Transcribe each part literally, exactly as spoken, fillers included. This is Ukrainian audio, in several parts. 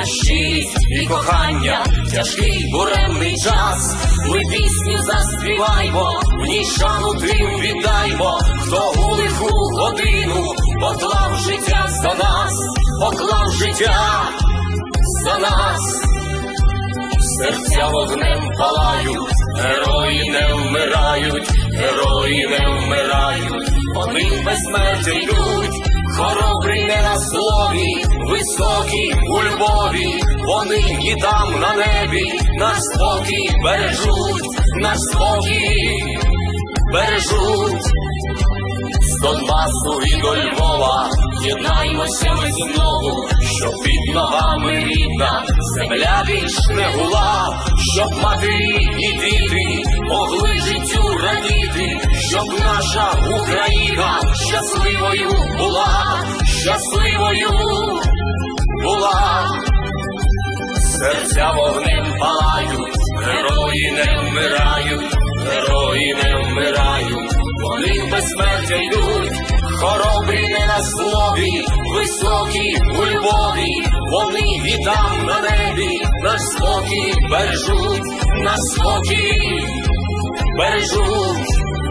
щирість і кохання, тяжкий буремний час. Ми пісню заспіваймо, в ній шану тим віддаймо, хто у лиху годину поклав життя за нас, поклав життя за нас. Серця вогнем палають, герої не вмирають, герої не вмирають, вони безсмертя йдуть, хоробрі не на слові, високі у любові, вони і там на небі наш спокій бережуть, наш спокій бережуть. З Донбасу і до Львова єднаймося ми знову, щоб під ногами рідна земля більш не гула, щоб матері і діти могли життю радіти, щоб наша Україна щасливою була, щасливою була. Серця вогнем палають, герої не вмирають, герої не вмирають, вони безсмертя йдуть, хоробрі не на слові, високі у любові, вони і там на небі наш спокій бережуть, наш спокій бережуть.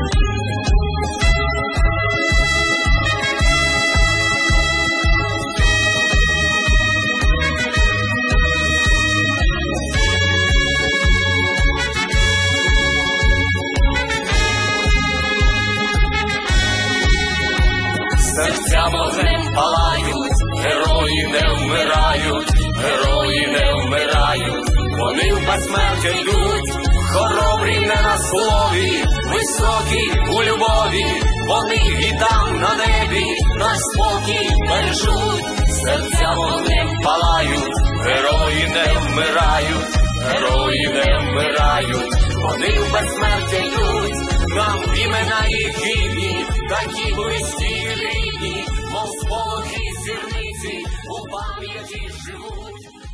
Серця вогнем палають, герої не вмирають, герої не вмирають, вони в безсмертя йдуть, хоробрі не на слові, високі у любові, вони і там на небі наш спокій бережуть. Серця вогнем палають, герої не вмирають, герої не вмирають, вони в безсмертя йдуть, нам імена їх гідні, такі близькі і рідні, мов сполохи зірниці у пам'яті живуть.